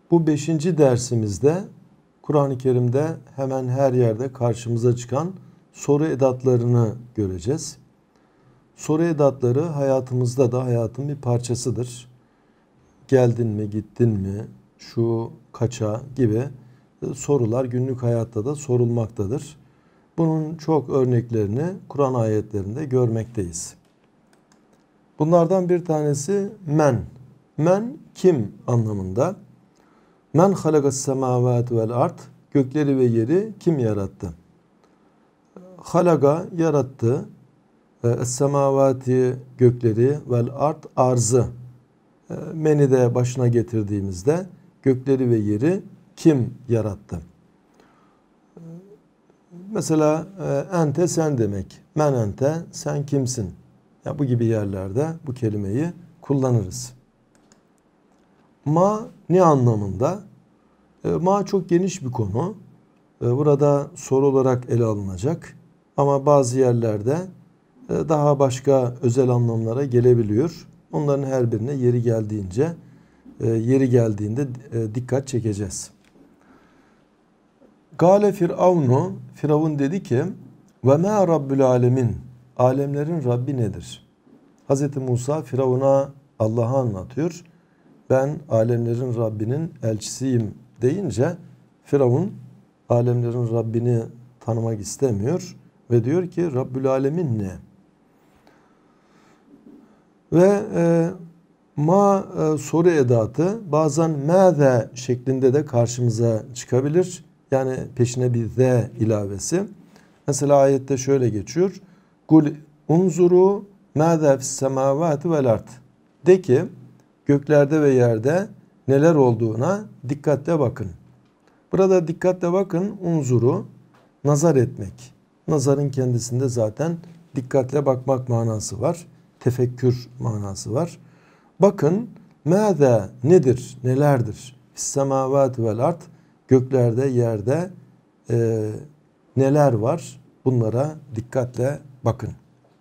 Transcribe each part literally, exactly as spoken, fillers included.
Bu beşinci dersimizde Kur'an-ı Kerim'de hemen her yerde karşımıza çıkan soru edatlarını göreceğiz. Soru edatları hayatımızda da hayatın bir parçasıdır. Geldin mi, gittin mi, şu kaça gibi sorular günlük hayatta da sorulmaktadır. Bunun çok örneklerini Kur'an ayetlerinde görmekteyiz. Bunlardan bir tanesi men. Men kim anlamında? Men halakas semavati vel ard. Gökleri ve yeri kim yarattı? Halaga yarattı. Es-semavati gökleri vel ard arzı. Meni de başına getirdiğimizde gökleri ve yeri kim yarattı? Mesela ente sen demek. Men ente sen kimsin? Ya bu gibi yerlerde bu kelimeyi kullanırız. Ma ne anlamında? Ma çok geniş bir konu. Burada soru olarak ele alınacak. Ama bazı yerlerde daha başka özel anlamlara gelebiliyor. Onların her birine yeri geldiğince, yeri geldiğinde dikkat çekeceğiz. Gale Firavunu, Firavun dedi ki: "Ve ma rabbul alemin." Alemlerin Rabbi nedir? Hazreti Musa Firavun'a Allah'ı anlatıyor. Ben alemlerin Rabbinin elçisiyim deyince Firavun alemlerin Rabbini tanımak istemiyor ve diyor ki Rabbül alemin ne? Ve e, ma e, soru edatı bazen mâze şeklinde de karşımıza çıkabilir. Yani peşine bir ze ilavesi. Mesela ayette şöyle geçiyor. Kul unzuru mâze fis semâvâti vel ard. De ki göklerde ve yerde neler olduğuna dikkatle bakın. Burada dikkatle bakın unzuru nazar etmek. Nazarın kendisinde zaten dikkatle bakmak manası var. Tefekkür manası var. Bakın mâze nedir, nelerdir? Semavâti vel ard göklerde, yerde e, neler var? Bunlara dikkatle bakın.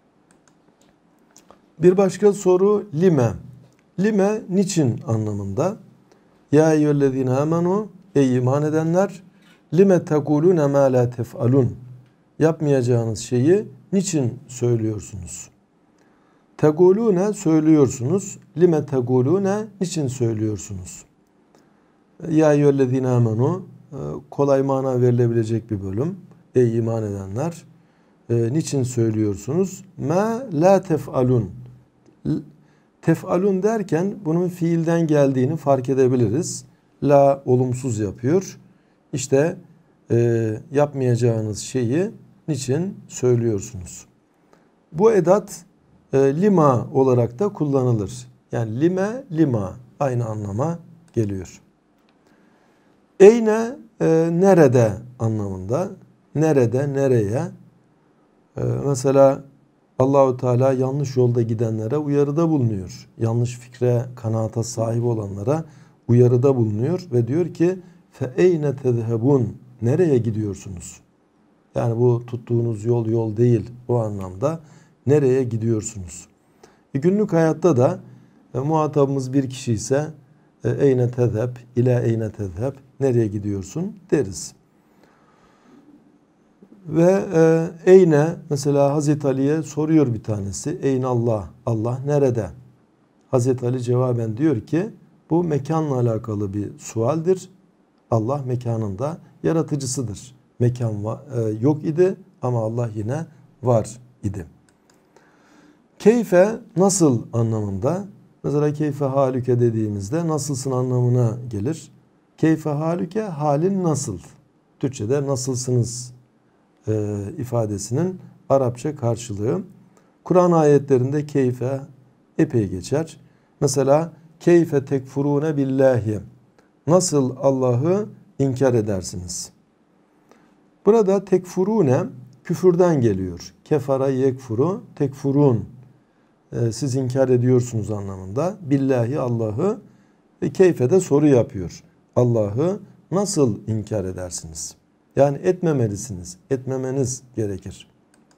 Bir başka soru lime. Lime niçin anlamında? Ya eyyühellezine amenu ey iman edenler lime tekulune ma la tef'alun. Yapmayacağınız şeyi niçin söylüyorsunuz? Tegulune söylüyorsunuz. Lime tegulune niçin söylüyorsunuz? Ya eyyühellezine amenu kolay mana verilebilecek bir bölüm. Ey iman edenler e, niçin söylüyorsunuz? Ma la tef'alun. Tef'alun derken bunun fiilden geldiğini fark edebiliriz. La olumsuz yapıyor. İşte e, yapmayacağınız şeyi niçin söylüyorsunuz? Bu edat e, lima olarak da kullanılır. Yani lime, lima aynı anlama geliyor. Eyne e, nerede anlamında. Nerede, nereye? E, mesela Allahu Teala yanlış yolda gidenlere uyarıda bulunuyor. Yanlış fikre, kanaata sahip olanlara uyarıda bulunuyor ve diyor ki fe eyne tezhebun. Nereye gidiyorsunuz? Yani bu tuttuğunuz yol yol değil o anlamda. Nereye gidiyorsunuz? E, günlük hayatta da e, muhatabımız bir kişi ise e, eyne tezheb, ila eyne tezheb, nereye gidiyorsun deriz. Ve e, eyne mesela Hazreti Ali'ye soruyor bir tanesi. Eyne Allah, Allah nerede? Hazreti Ali cevaben diyor ki bu mekanla alakalı bir sualdir. Allah mekanında yaratıcısıdır. Mekan var, e, yok idi ama Allah yine var idi. Keyfe nasıl anlamında? Mesela keyfe halüke dediğimizde nasılsın anlamına gelir. Keyfe halüke halin nasıl? Türkçe'de nasılsınız e, ifadesinin Arapça karşılığı. Kur'an ayetlerinde keyfe epey geçer. Mesela keyfe tekfurune billahi. Nasıl Allah'ı inkar edersiniz? Burada tekfurune küfürden geliyor. Kefara yekfuru tekfurun. Ee, siz inkar ediyorsunuz anlamında. Billahi Allah'ı ve keyfe de soru yapıyor. Allah'ı nasıl inkar edersiniz? Yani etmemelisiniz. Etmemeniz gerekir.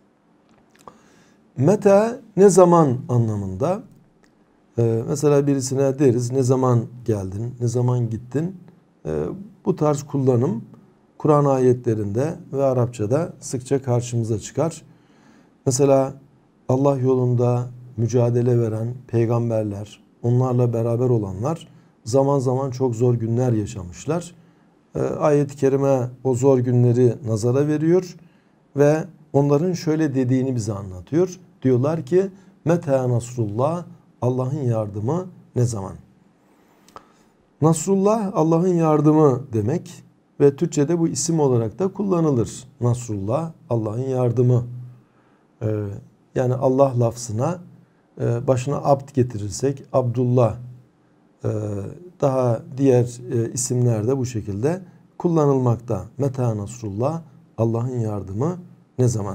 Meta ne zaman anlamında? Ee, mesela birisine deriz ne zaman geldin, ne zaman gittin? e, bu tarz kullanım Kur'an ayetlerinde ve Arapçada sıkça karşımıza çıkar. Mesela Allah yolunda mücadele veren peygamberler, onlarla beraber olanlar zaman zaman çok zor günler yaşamışlar. E, ayet-i kerime o zor günleri nazara veriyor ve onların şöyle dediğini bize anlatıyor. Diyorlar ki Meta Nasrullah, Allah'ın yardımı ne zaman? Nasrullah Allah'ın yardımı demek ve Türkçe'de bu isim olarak da kullanılır. Nasrullah Allah'ın yardımı. Ee, yani Allah lafzına e, başına abd getirirsek Abdullah, e, daha diğer e, isimler de bu şekilde kullanılmakta. Meta Nasrullah, Allah'ın yardımı ne zaman?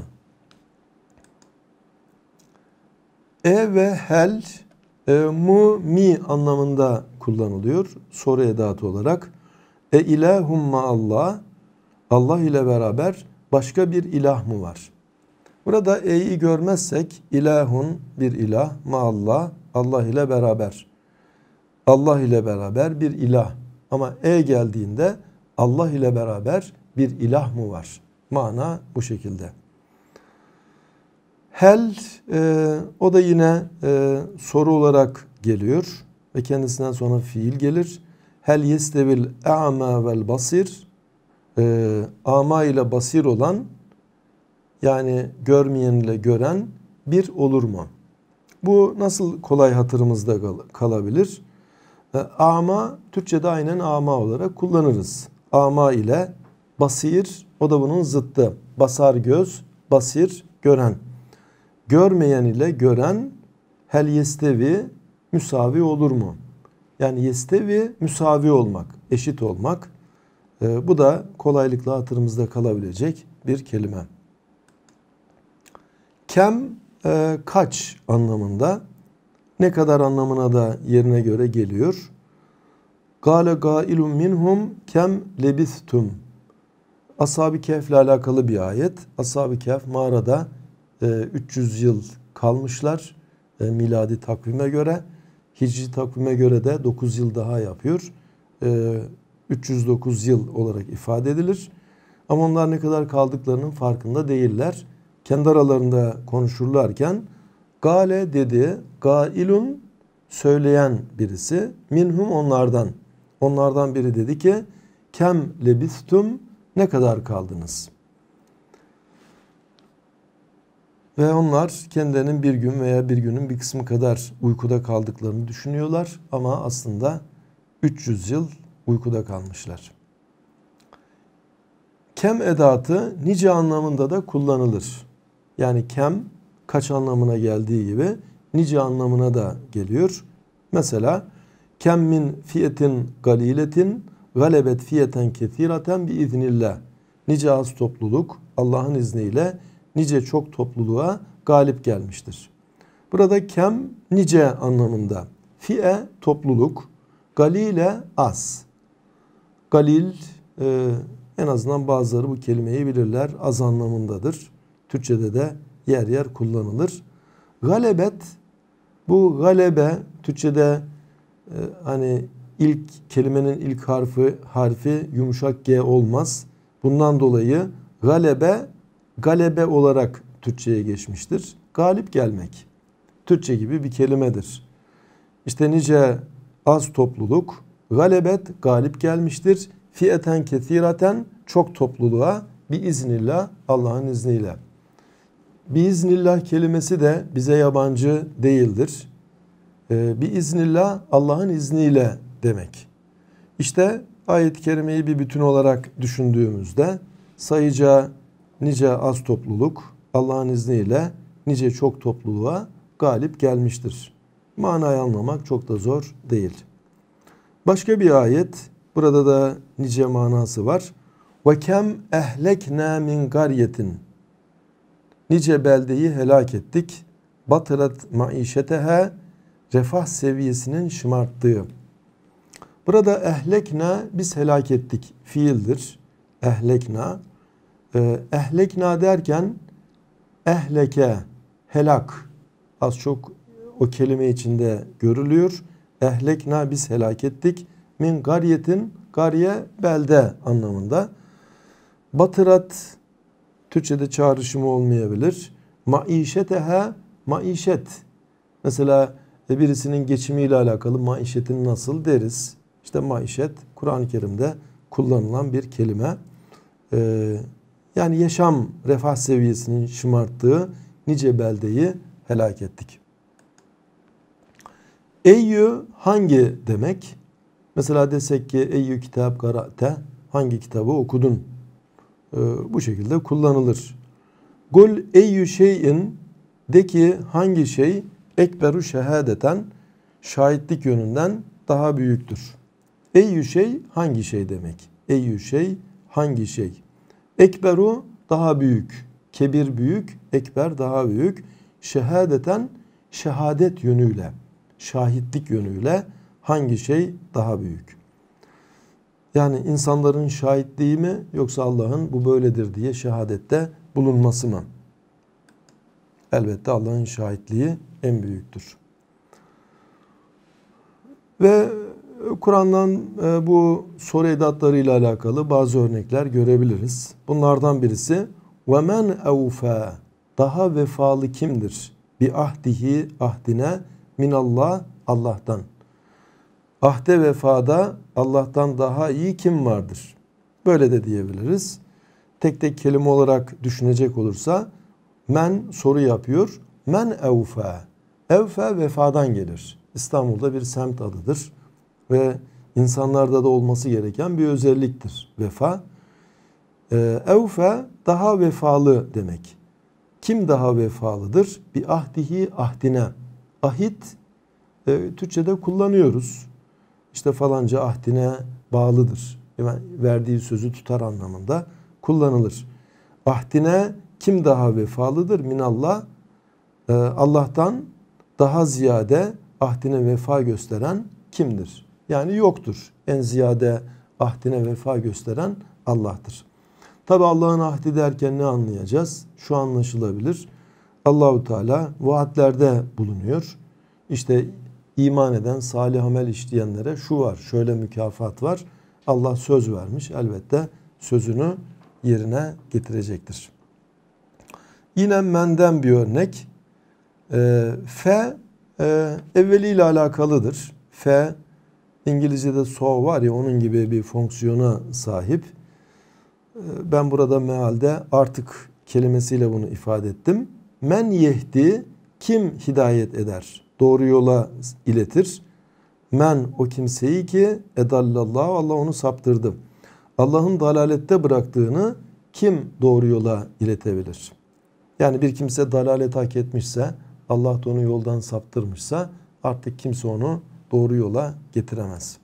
E ve hel e, mu mi anlamında kullanılıyor soru edatı olarak. E ilahum ma Allah, Allah ile beraber başka bir ilah mı var? Burada e'yi görmezsek ilahun bir ilah, ma Allah, Allah ile beraber. Allah ile beraber bir ilah. Ama e geldiğinde Allah ile beraber bir ilah mı var? Mana bu şekilde. Hel e, o da yine e, soru olarak geliyor ve kendisinden sonra fiil gelir. Hel yestevil a'ma vel basir, e, ama ile basir olan, yani görmeyen ile gören bir olur mu? Bu nasıl kolay hatırımızda kal kalabilir? E, ama Türkçe'de aynen ama olarak kullanırız. Ama ile basir, o da bunun zıttı. Basar göz, basir gören. Görmeyen ile gören hel yestevi müsavi olur mu? Yani yestevi müsavi olmak, eşit olmak. E, bu da kolaylıkla hatırımızda kalabilecek bir kelime. Kem e, kaç anlamında, ne kadar anlamına da yerine göre geliyor. Gâle gâilun minhum kem lebistum. Ashab-ı Kehf'le alakalı bir ayet. Ashab-ı Kehf mağarada e, üç yüz yıl kalmışlar e, miladi takvime göre. Hicri takvime göre de dokuz yıl daha yapıyor. E, üç yüz dokuz yıl olarak ifade edilir. Ama onlar ne kadar kaldıklarının farkında değiller. Kendi aralarında konuşurlarken gale dedi, gailun söyleyen birisi, minhum onlardan. Onlardan biri dedi ki kem lebistum, ne kadar kaldınız? Ve onlar kendilerinin bir gün veya bir günün bir kısmı kadar uykuda kaldıklarını düşünüyorlar ama aslında üç yüz yıl uykuda kalmışlar. Kem edatı nice anlamında da kullanılır. Yani kem kaç anlamına geldiği gibi nice anlamına da geliyor. Mesela kem min fiyetin galiletin galebet fiyeten kethiraten biiznillah. Nice az topluluk Allah'ın izniyle nice çok topluluğa galip gelmiştir. Burada kem nice anlamında. Fiye topluluk, galile az. Galil e, en azından bazıları bu kelimeyi bilirler. Az anlamındadır. Türkçede de yer yer kullanılır. Galebet, bu galebe Türkçede e, hani ilk kelimenin ilk harfi harfi yumuşak G olmaz. Bundan dolayı galebe galebe olarak Türkçeye geçmiştir. Galip gelmek. Türkçe gibi bir kelimedir. İşte nice az topluluk, galebet galip gelmiştir. Fiyeten kethiraten çok topluluğa biiznillah Allah'ın izniyle. Biiznillah kelimesi de bize yabancı değildir. Ee, biiznillah Allah'ın izniyle demek. İşte ayet-i kerimeyi bir bütün olarak düşündüğümüzde sayıca nice az topluluk Allah'ın izniyle nice çok topluluğa galip gelmiştir. Manayı anlamak çok da zor değil. Başka bir ayet, burada da nice manası var. Ve kem ehlekna min qaryetin. Nice beldeyi helak ettik. Batırat maişeteha, refah seviyesinin şımarttığı. Burada ehlekna, biz helak ettik fiildir. Ehlekna. Ehlekna derken ehleke, helak az çok o kelime içinde görülüyor. Ehlekna, biz helak ettik. Min gariyetin, Kariye belde anlamında. Batırat Türkçe'de çağrışımı olmayabilir. Maişeteha maişet. Mesela birisinin geçimiyle alakalı maişetin nasıl deriz. İşte maişet Kur'an-ı Kerim'de kullanılan bir kelime. Ee, yani yaşam refah seviyesinin şımarttığı nice beldeyi helak ettik. Eyyü hangi demek? Mesela desek ki eyyü kitap karate, hangi kitabı okudun? Ee, bu şekilde kullanılır. Kul eyyü şeyin, de ki hangi şey ekberu şehadeten, şahitlik yönünden daha büyüktür. Eyyü şey hangi şey demek? Eyyü şey hangi şey? Ekberu daha büyük, kebir büyük, ekber daha büyük. Şehadeten şehadet yönüyle, şahitlik yönüyle hangi şey daha büyük? Yani insanların şahitliği mi yoksa Allah'ın bu böyledir diye şehadette bulunması mı? Elbette Allah'ın şahitliği en büyüktür. Ve Kur'an'dan bu soru edatlarıyla alakalı bazı örnekler görebiliriz. Bunlardan birisi وَمَنْ اَوْفَى daha vefalı kimdir? Bi ahdihi ahdine minallah Allah'tan. Ahde vefada Allah'tan daha iyi kim vardır? Böyle de diyebiliriz. Tek tek kelime olarak düşünecek olursa men soru yapıyor. Men evfe. Evfe vefadan gelir. İstanbul'da bir semt adıdır. Ve insanlarda da olması gereken bir özelliktir. Vefa. Ee, evfe daha vefalı demek. Kim daha vefalıdır? Bir ahdihi ahdine. Ahit e, Türkçe'de kullanıyoruz. İşte falanca ahdine bağlıdır. Yani verdiği sözü tutar anlamında kullanılır. Ahdine kim daha vefalıdır? Minallah. Ee, Allah'tan daha ziyade ahdine vefa gösteren kimdir? Yani yoktur. En ziyade ahdine vefa gösteren Allah'tır. Tabi Allah'ın ahdi derken ne anlayacağız? Şu anlaşılabilir. Allahu Teala vaatlerde bulunuyor. İşte iman eden, salih amel işleyenlere şu var, şöyle mükafat var. Allah söz vermiş. Elbette sözünü yerine getirecektir. Yine menden bir örnek. E, fe e, evveliyle alakalıdır. Fe İngilizce'de so var ya onun gibi bir fonksiyona sahip. E, ben burada mealde artık kelimesiyle bunu ifade ettim. Men yehdi kim hidayet eder? Doğru yola iletir. Men o kimseyi ki edallallahu Allah onu saptırdı. Allah'ın dalalette bıraktığını kim doğru yola iletebilir? Yani bir kimse dalalet hak etmişse, Allah da onu yoldan saptırmışsa artık kimse onu doğru yola getiremez.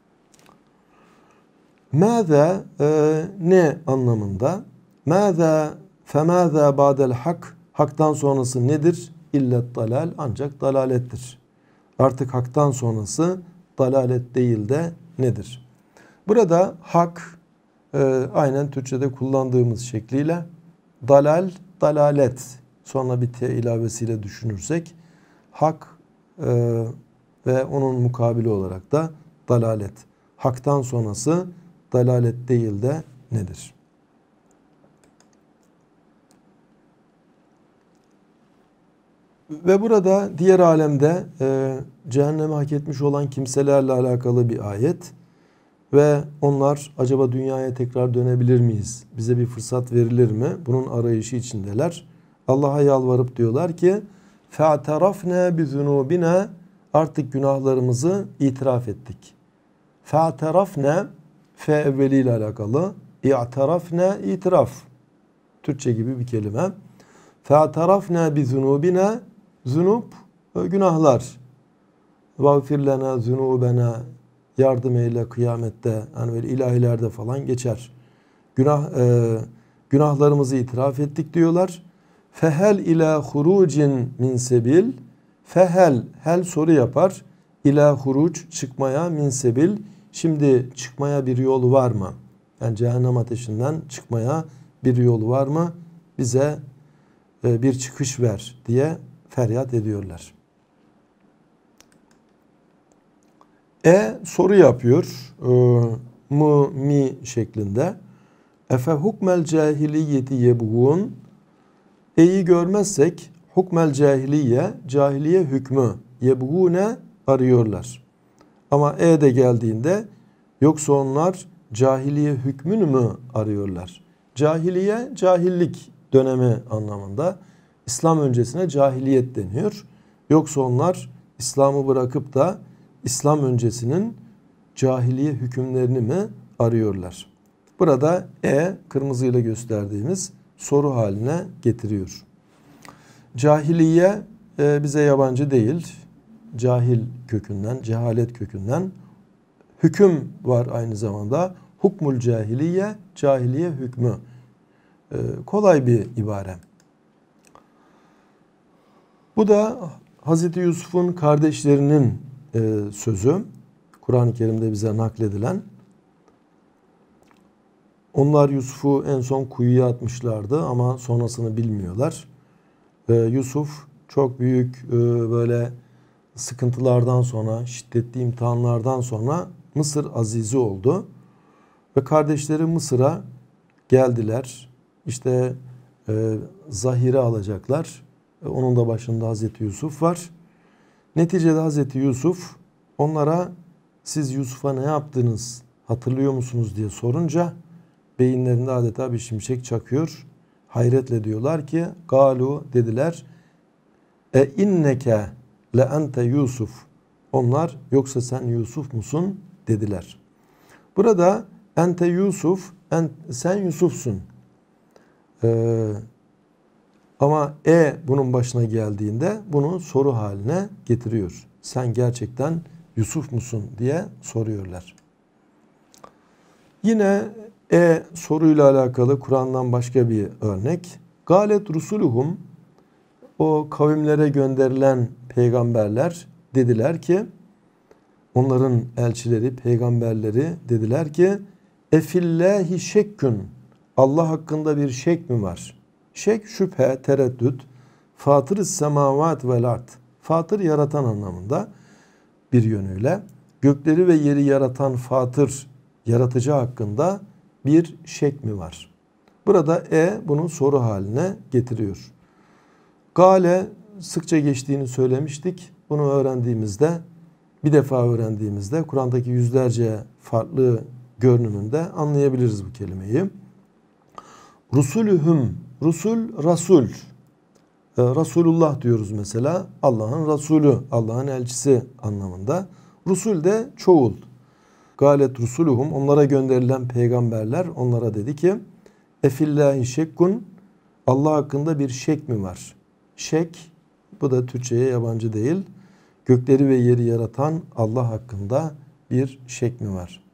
Mâze e, ne anlamında? Mâze femâze ba'del hak haktan sonrası nedir? İllet dalal ancak dalalettir. Artık haktan sonrası dalalet değil de nedir? Burada hak e, aynen Türkçe'de kullandığımız şekliyle dalal, dalalet sonra bir te ilavesiyle düşünürsek hak e, ve onun mukabili olarak da dalalet. Haktan sonrası dalalet değil de nedir? Ve burada diğer alemde e, cehenneme hak etmiş olan kimselerle alakalı bir ayet ve onlar acaba dünyaya tekrar dönebilir miyiz? Bize bir fırsat verilir mi? Bunun arayışı içindeler. Allah'a yalvarıp diyorlar ki فَاَعْتَرَفْنَا بِذُنُوبِنَا artık günahlarımızı itiraf ettik. فَاَعْتَرَفْنَا fe evveliyle alakalı. İ'tarafna itiraf. Türkçe gibi bir kelime. فَاَعْتَرَفْنَا بِذُنُوبِنَا Zunub, günahlar. Vâfir lena zunubena yardım eyle kıyamette. Yani böyle ilahilerde falan geçer. Günah e, günahlarımızı itiraf ettik diyorlar. Fehel ila hurucin min sebil. Fehel hel soru yapar. İla huruc çıkmaya min sebil. Şimdi çıkmaya bir yol var mı? Yani cehennem ateşinden çıkmaya bir yol var mı? Bize e, bir çıkış ver diye feryat ediyorlar. E soru yapıyor. E, mu mi şeklinde. Efe hukmel cahiliyeti yebğun. E'yi görmezsek hukmel cahiliye, cahiliye hükmü yebğune arıyorlar. Ama e de geldiğinde yoksa onlar cahiliye hükmünü mü arıyorlar? Cahiliye, cahillik dönemi anlamında. İslam öncesine cahiliyet deniyor. Yoksa onlar İslam'ı bırakıp da İslam öncesinin cahiliye hükümlerini mi arıyorlar? Burada e kırmızıyla gösterdiğimiz soru haline getiriyor. Cahiliye e, bize yabancı değil. Cahil kökünden, cehalet kökünden. Hüküm var aynı zamanda. Hukmul cahiliye, cahiliye hükmü. E, kolay bir ibare. Bu da Hazreti Yusuf'un kardeşlerinin e, sözü. Kur'an-ı Kerim'de bize nakledilen. Onlar Yusuf'u en son kuyuya atmışlardı ama sonrasını bilmiyorlar. Ee, Yusuf çok büyük e, böyle sıkıntılardan sonra, şiddetli imtihanlardan sonra Mısır azizi oldu. Ve kardeşleri Mısır'a geldiler. İşte e, zahire alacaklar. E, onun da başında Hazreti Yusuf var. Neticede Hazreti Yusuf onlara siz Yusuf'a ne yaptınız hatırlıyor musunuz diye sorunca beyinlerinde adeta bir şimşek çakıyor. Hayretle diyorlar ki galu dediler e inneke le ente Yusuf. Onlar yoksa sen Yusuf musun dediler. Burada ente Yusuf en, sen Yusuf'sun. Ee, ama e bunun başına geldiğinde bunu soru haline getiriyor. Sen gerçekten Yusuf musun diye soruyorlar. Yine e soruyla alakalı Kur'an'dan başka bir örnek. Galet rusuluhum, o kavimlere gönderilen peygamberler dediler ki, onların elçileri, peygamberleri dediler ki, efillahi şekkün, Allah hakkında bir şek mi var? Şek, şüphe, tereddüt, fatır-ı semavat vel ard, fatır yaratan anlamında bir yönüyle, gökleri ve yeri yaratan fatır, yaratıcı hakkında bir şek mi var? Burada e bunun soru haline getiriyor. Gale sıkça geçtiğini söylemiştik. Bunu öğrendiğimizde, bir defa öğrendiğimizde Kur'an'daki yüzlerce farklı görünümünde anlayabiliriz bu kelimeyi. Rusulühüm, Rusul, Rasul. Resulullah diyoruz mesela. Allah'ın Resulü, Allah'ın elçisi anlamında. Rusul de çoğul. Galet rusuluhum, onlara gönderilen peygamberler onlara dedi ki efillahi şekkun, Allah hakkında bir şek mi var? Şek, bu da Türkçe'ye yabancı değil. Gökleri ve yeri yaratan Allah hakkında bir şek mi var?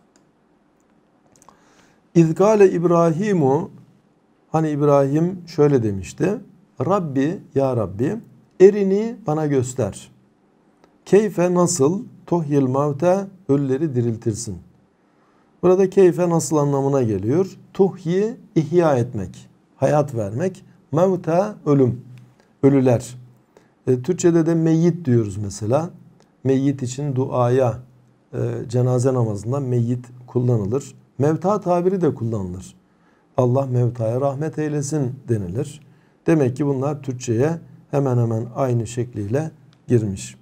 İzgale İbrahimu, hani İbrahim şöyle demişti. Rabbi, ya Rabbi, erini bana göster. Keyfe nasıl tuhyil mevte, ölüleri diriltirsin. Burada keyfe nasıl anlamına geliyor. Tuhyi, ihya etmek, hayat vermek. Mevte, ölüm, ölüler. E, Türkçe'de de meyyit diyoruz mesela. Meyyit için duaya, e, cenaze namazında meyyit kullanılır. Mevta tabiri de kullanılır. Allah mevtaya rahmet eylesin denilir. Demek ki bunlar Türkçe'ye hemen hemen aynı şekliyle girmiş.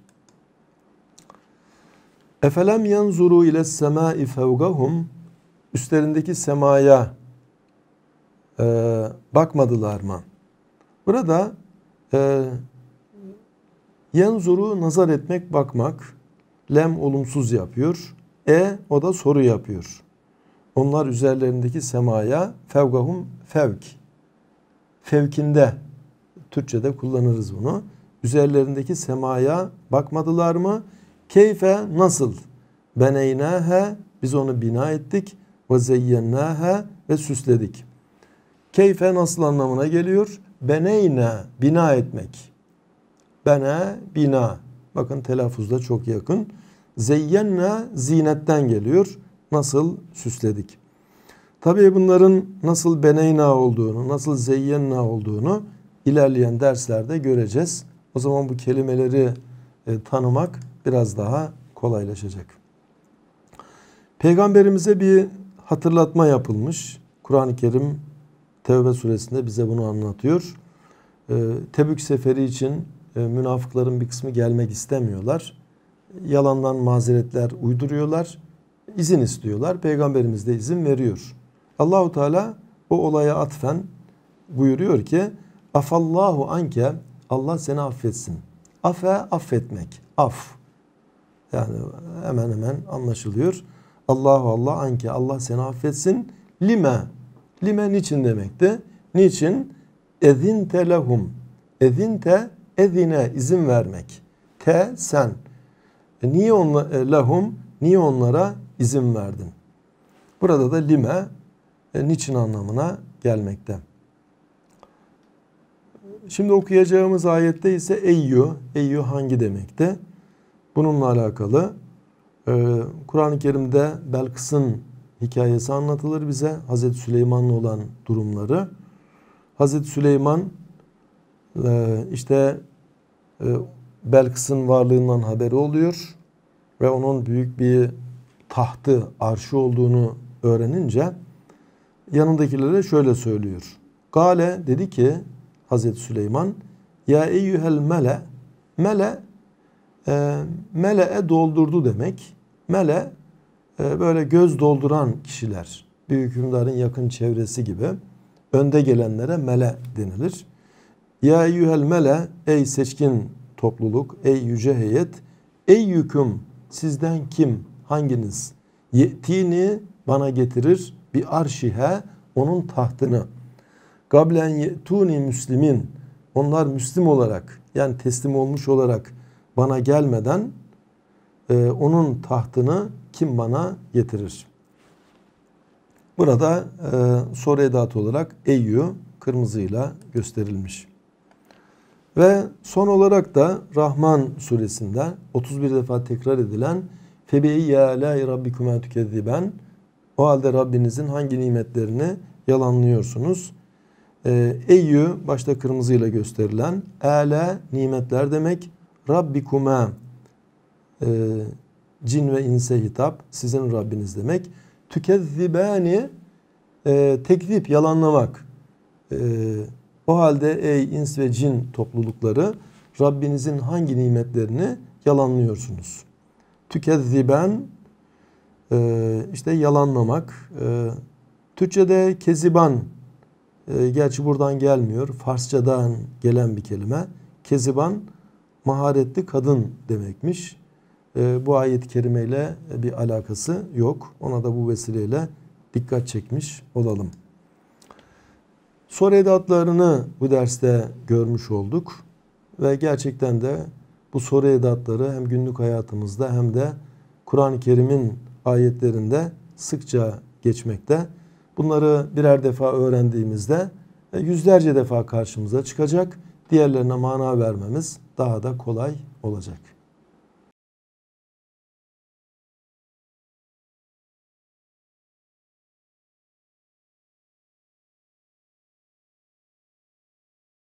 Efelem yanzuru ile semai fevgahum, üstlerindeki semaya e, bakmadılar mı? Burada e, yanzuru nazar etmek, bakmak. Lem olumsuz yapıyor. E o da soru yapıyor. Onlar üzerlerindeki semaya fevgahum, fevk. Fevkinde, Türkçe'de kullanırız bunu. Üzerlerindeki semaya bakmadılar mı? Keyfe nasıl? Beneynâhe, biz onu bina ettik. Ve zeyyennâhe, ve süsledik. Keyfe nasıl anlamına geliyor? Beneyne, bina etmek. Bene, bina. Bakın telaffuzda çok yakın. Zeyyenne, zinetten geliyor. Nasıl süsledik? Tabii bunların nasıl beneyna olduğunu, nasıl zeyyenna olduğunu ilerleyen derslerde göreceğiz. O zaman bu kelimeleri e, tanımak biraz daha kolaylaşacak. Peygamberimize bir hatırlatma yapılmış. Kur'an-ı Kerim Tevbe suresinde bize bunu anlatıyor. Ee, Tebük seferi için e, münafıkların bir kısmı gelmek istemiyorlar. Yalandan mazeretler uyduruyorlar. İzin istiyorlar. Peygamberimiz de izin veriyor. Allahu Teala o olaya atfen buyuruyor ki afallahu anke, Allah seni affetsin. Afe affetmek. Af. Yani hemen hemen anlaşılıyor. Allahu Allah anke, Allah seni affetsin. Lime. Lime niçin demekti? Niçin? Ezinte lehum. Ezinte ezine izin vermek. Te sen. E niye onla, e, lehum? Niye onlara izin verdin? Burada da lime e, niçin anlamına gelmekte. Şimdi okuyacağımız ayette ise eyyü. Eyyü hangi demekte? Bununla alakalı e, Kur'an-ı Kerim'de Belkıs'ın hikayesi anlatılır bize. Hazreti Süleyman'la olan durumları. Hazreti Süleyman e, işte e, Belkıs'ın varlığından haberi oluyor ve onun büyük bir tahtı, arşı olduğunu öğrenince yanındakilere şöyle söylüyor. Gale dedi ki Hazreti Süleyman, ya eyyühel mele, mele e, mele'e doldurdu demek. Mele e, böyle göz dolduran kişiler, bir hükümdarın yakın çevresi gibi önde gelenlere mele denilir. Ya eyyühel mele, ey seçkin topluluk, ey yüce heyet, ey yüküm, sizden kim, hanginiz, yetini bana getirir, bir arşihe, onun tahtını. Gablen yetuni müslimin, onlar Müslim olarak, yani teslim olmuş olarak bana gelmeden e, onun tahtını kim bana getirir? Burada e, soru edatı olarak eyyü kırmızıyla gösterilmiş. Ve son olarak da Rahman suresinde otuz bir defa tekrar edilen Febeyye alâi rabbikuma tükezziben, o halde Rabbinizin hangi nimetlerini yalanlıyorsunuz? E, eyyü başta kırmızıyla gösterilen, âlâ nimetler demek, rabbikuma e, cin ve inse hitap, sizin Rabbiniz demek. Tükezzibani e, tekzip, yalanlamak. E, o halde ey ins ve cin toplulukları, Rabbinizin hangi nimetlerini yalanlıyorsunuz? Tükezziben e, işte yalanlamak. E, Türkçe'de keziban, e, gerçi buradan gelmiyor. Farsçadan gelen bir kelime. Keziban maharetli kadın demekmiş. E, bu ayet-i kerimeyle bir alakası yok. Ona da bu vesileyle dikkat çekmiş olalım. Soru edatlarını bu derste görmüş olduk. Ve gerçekten de bu soru edatları hem günlük hayatımızda hem de Kur'an-ı Kerim'in ayetlerinde sıkça geçmekte. Bunları birer defa öğrendiğimizde yüzlerce defa karşımıza çıkacak. Diğerlerine mana vermemiz daha da kolay olacak.